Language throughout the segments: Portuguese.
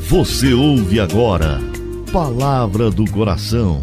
Você ouve agora Palavra do Coração.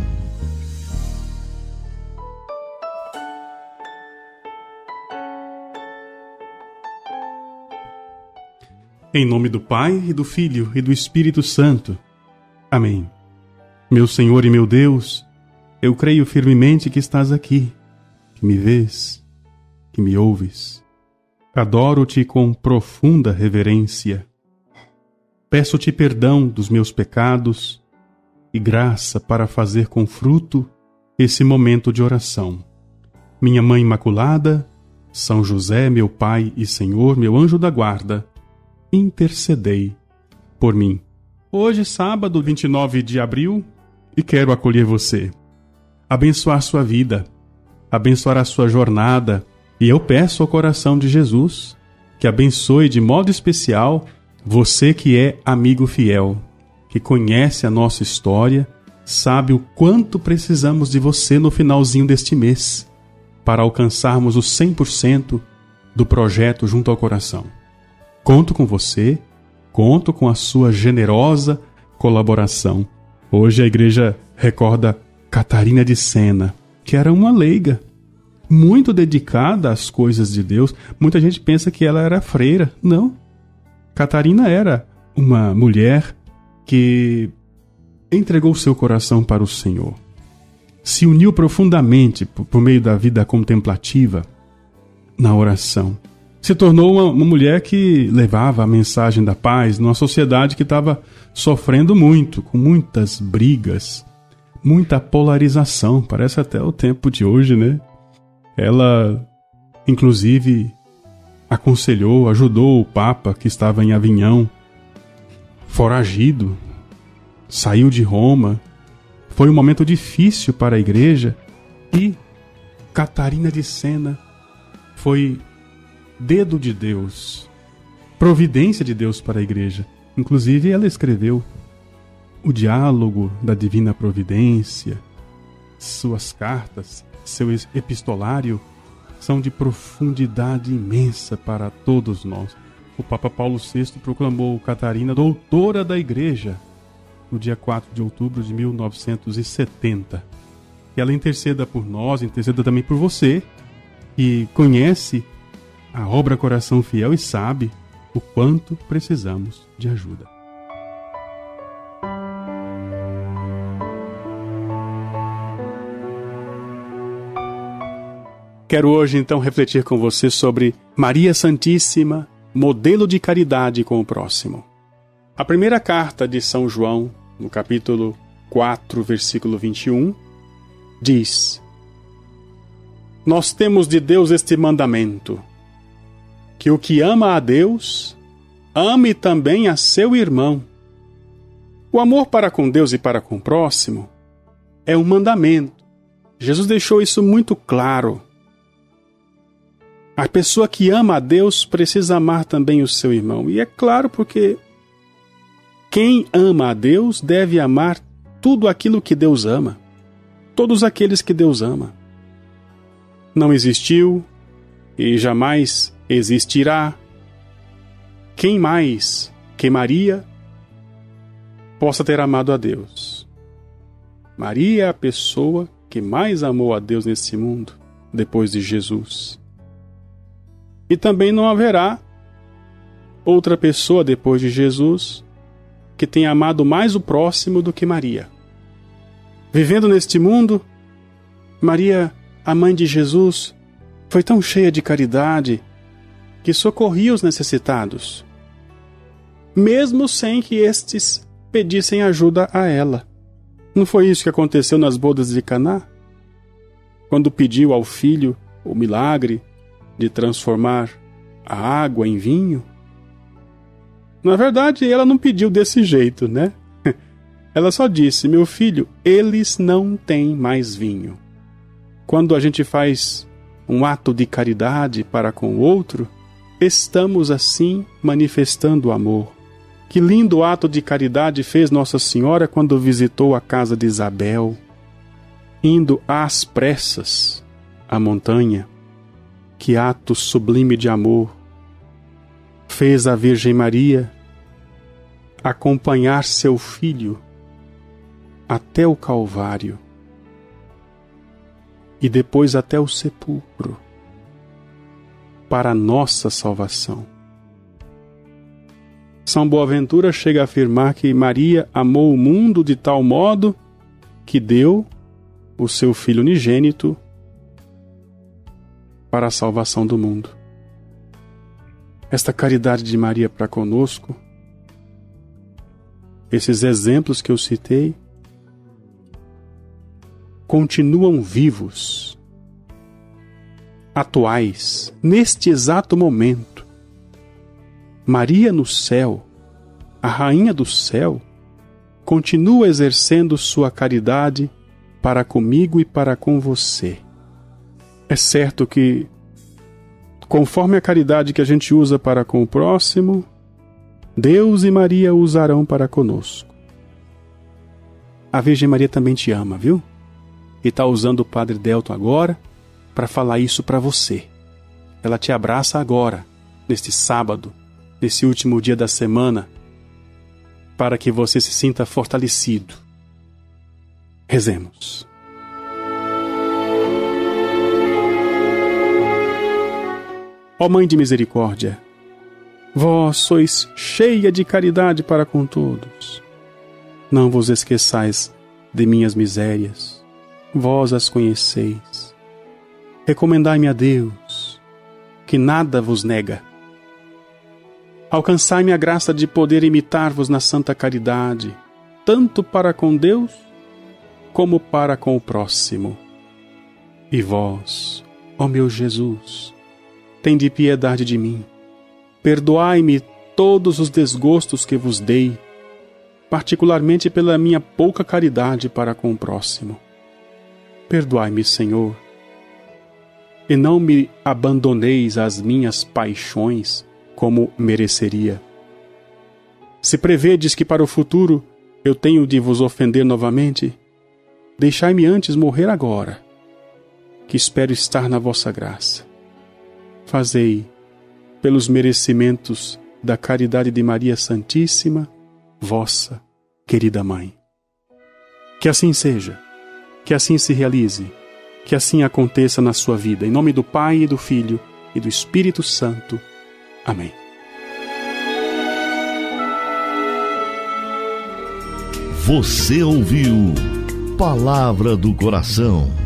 Em nome do Pai, e do Filho, e do Espírito Santo. Amém. Meu Senhor e meu Deus, eu creio firmemente que estás aqui, que me vês, que me ouves. Adoro-te com profunda reverência. Peço-te perdão dos meus pecados e graça para fazer com fruto esse momento de oração. Minha Mãe Imaculada, São José, meu Pai e Senhor, meu anjo da guarda, intercedei por mim. Hoje, sábado, 29 de abril, e quero acolher você, abençoar sua vida, abençoar a sua jornada, e eu peço ao coração de Jesus que abençoe de modo especial você que é amigo fiel, que conhece a nossa história, sabe o quanto precisamos de você no finalzinho deste mês para alcançarmos os 100% do projeto Junto ao Coração. Conto com você, conto com a sua generosa colaboração. Hoje a igreja recorda Catarina de Sena, que era uma leiga, muito dedicada às coisas de Deus. Muita gente pensa que ela era freira. Não. Catarina era uma mulher que entregou seu coração para o Senhor. Se uniu profundamente por meio da vida contemplativa na oração. Se tornou uma mulher que levava a mensagem da paz numa sociedade que estava sofrendo muito, com muitas brigas, muita polarização. Parece até o tempo de hoje, né? Ela, inclusive, aconselhou, ajudou o Papa que estava em Avignon, foragido, saiu de Roma. Foi um momento difícil para a igreja e Catarina de Sena foi dedo de Deus, providência de Deus para a igreja. Inclusive ela escreveu o Diálogo da Divina Providência. Suas cartas, seu epistolário são de profundidade imensa para todos nós. O Papa Paulo VI proclamou Catarina doutora da Igreja no dia 4 de outubro de 1970. Que ela interceda por nós, interceda também por você, que conhece a obra Coração Fiel e sabe o quanto precisamos de ajuda. Quero hoje, então, refletir com você sobre Maria Santíssima, modelo de caridade com o próximo. A primeira carta de São João, no capítulo 4, versículo 21, diz: Nós temos de Deus este mandamento, que o que ama a Deus, ame também a seu irmão. O amor para com Deus e para com o próximo é um mandamento. Jesus deixou isso muito claro. A pessoa que ama a Deus precisa amar também o seu irmão. E é claro porque quem ama a Deus deve amar tudo aquilo que Deus ama. Todos aqueles que Deus ama. Não existiu e jamais existirá quem mais que Maria possa ter amado a Deus. Maria é a pessoa que mais amou a Deus nesse mundo, depois de Jesus. E também não haverá outra pessoa depois de Jesus que tenha amado mais o próximo do que Maria. Vivendo neste mundo, Maria, a mãe de Jesus, foi tão cheia de caridade que socorria os necessitados, mesmo sem que estes pedissem ajuda a ela. Não foi isso que aconteceu nas bodas de Caná? Quando pediu ao filho o milagre de transformar a água em vinho? Na verdade, ela não pediu desse jeito, né? Ela só disse: meu filho, eles não têm mais vinho. Quando a gente faz um ato de caridade para com o outro, estamos assim manifestando amor. Que lindo ato de caridade fez Nossa Senhora quando visitou a casa de Isabel, indo às pressas à montanha. Que ato sublime de amor fez a Virgem Maria acompanhar seu filho até o Calvário e depois até o sepulcro para a nossa salvação. São Boaventura chega a afirmar que Maria amou o mundo de tal modo que deu o seu Filho unigênito para a salvação do mundo. Esta caridade de Maria para conosco, esses exemplos que eu citei, continuam vivos, atuais, neste exato momento. Maria no céu, a Rainha do céu, continua exercendo sua caridade para comigo e para com você. É certo que, conforme a caridade que a gente usa para com o próximo, Deus e Maria usarão para conosco. A Virgem Maria também te ama, viu? E está usando o Padre Delton agora para falar isso para você. Ela te abraça agora, neste sábado, nesse último dia da semana, para que você se sinta fortalecido. Rezemos. Ó Mãe de Misericórdia, vós sois cheia de caridade para com todos. Não vos esqueçais de minhas misérias, vós as conheceis. Recomendai-me a Deus, que nada vos nega. Alcançai-me a graça de poder imitar-vos na santa caridade, tanto para com Deus, como para com o próximo. E vós, ó meu Jesus, tende piedade de mim. Perdoai-me todos os desgostos que vos dei, particularmente pela minha pouca caridade para com o próximo. Perdoai-me, Senhor, e não me abandoneis às minhas paixões como mereceria. Se prevedes que para o futuro eu tenho de vos ofender novamente, deixai-me antes morrer agora, que espero estar na vossa graça. Fazei, pelos merecimentos da caridade de Maria Santíssima, vossa querida Mãe. Que assim seja, que assim se realize, que assim aconteça na sua vida, em nome do Pai e do Filho e do Espírito Santo. Amém. Você ouviu Palavra do Coração.